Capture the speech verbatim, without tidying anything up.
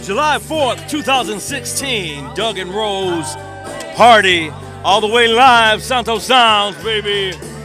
July fourth, two thousand sixteen, Doug and Rose Party, all the way live, Santo Sounds, baby.